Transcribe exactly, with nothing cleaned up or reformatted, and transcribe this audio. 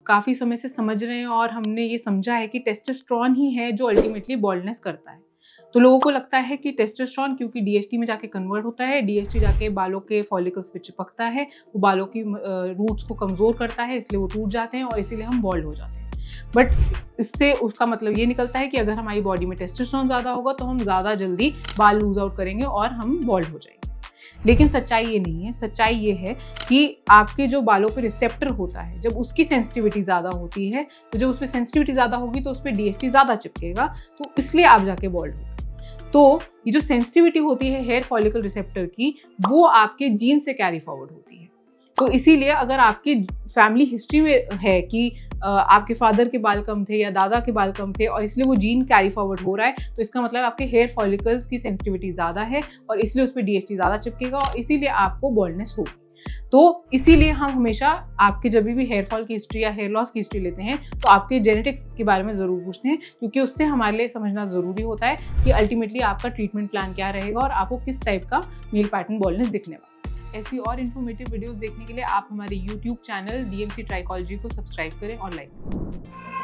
काफ़ी समय से समझ रहे हैं और हमने ये समझा है कि टेस्टोस्टेरोन ही है जो अल्टीमेटली बॉल्डनेस करता है। तो लोगों को लगता है कि टेस्टोस्टेरोन क्योंकि डीएचटी में जाके कन्वर्ट होता है, डीएचटी जाके बालों के फॉलिकल्स पे चिपकता है, वो बालों की रूट्स को कमज़ोर करता है, इसलिए वो टूट जाते हैं और इसीलिए हम बॉल्ड हो जाते हैं। बट इससे उसका मतलब ये निकलता है कि अगर हमारी बॉडी में टेस्टोस्टेरोन ज़्यादा होगा तो हम ज़्यादा जल्दी बाल लूज आउट करेंगे और हम बॉल्ड हो जाएंगे। लेकिन सच्चाई ये नहीं है। सच्चाई ये है कि आपके जो बालों पे रिसेप्टर होता है, जब उसकी सेंसिटिविटी ज़्यादा होती है, तो जब उस पर सेंसिटिविटी ज़्यादा होगी तो उस पर डीएचटी ज़्यादा चिपकेगा, तो इसलिए आप जाके बॉल्ड होगे। तो ये जो सेंसिटिविटी होती है हेयर फॉलिकल रिसेप्टर की, वो आपके जीन से कैरी फॉरवर्ड होती है। तो इसीलिए अगर आपकी फैमिली हिस्ट्री में है कि आपके फादर के बाल कम थे या दादा के बाल कम थे और इसलिए वो जीन कैरी फॉरवर्ड हो रहा है, तो इसका मतलब आपके हेयर फॉलिकल्स की सेंसिटिविटी ज़्यादा है और इसलिए उस पर डीएचटी ज़्यादा चिपकेगा और इसीलिए आपको बॉल्डनेस होगी। तो इसीलिए हम हमेशा आपके जब भी हेयर फॉल की हिस्ट्री या हेयर लॉस की हिस्ट्री लेते हैं तो आपके जेनेटिक्स के बारे में ज़रूर पूछते हैं, क्योंकि उससे हमारे लिए समझना ज़रूरी होता है कि अल्टीमेटली आपका ट्रीटमेंट प्लान क्या रहेगा और आपको किस टाइप का नील पैटर्न बॉल्डनेस दिखने वाला है। ऐसी और इन्फॉर्मेटिव वीडियोस देखने के लिए आप हमारे यूट्यूब चैनल डीएमसी ट्राइकोलॉजी को सब्सक्राइब करें और लाइक करें।